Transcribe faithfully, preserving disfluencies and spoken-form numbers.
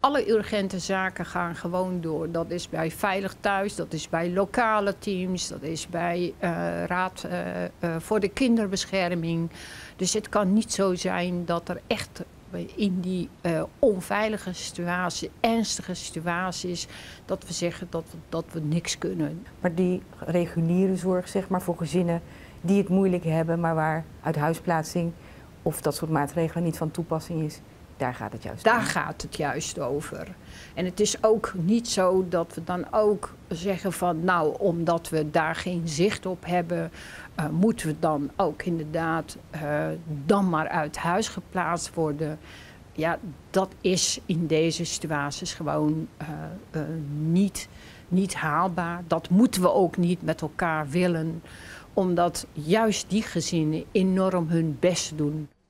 Alle urgente zaken gaan gewoon door. Dat is bij Veilig Thuis, dat is bij lokale teams, dat is bij uh, Raad uh, uh, voor de Kinderbescherming. Dus het kan niet zo zijn dat er echt in die uh, onveilige situatie, ernstige situaties, dat we zeggen dat we, dat we niks kunnen. Maar die reguliere zorg, zeg maar, voor gezinnen die het moeilijk hebben, maar waar uithuisplaatsing of dat soort maatregelen niet van toepassing is, daar gaat het juist Daar om. gaat het juist over. En het is ook niet zo dat we dan ook zeggen van, nou, omdat we daar geen zicht op hebben, uh, moeten we dan ook inderdaad uh, dan maar uit huis geplaatst worden. Ja, dat is in deze situaties gewoon uh, uh, niet, niet haalbaar. Dat moeten we ook niet met elkaar willen, omdat juist die gezinnen enorm hun best doen.